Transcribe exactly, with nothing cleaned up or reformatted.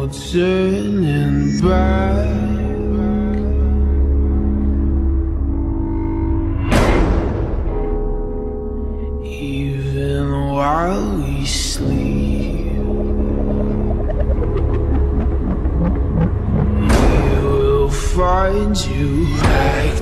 no turning back. Even while we sleep, we will find you back.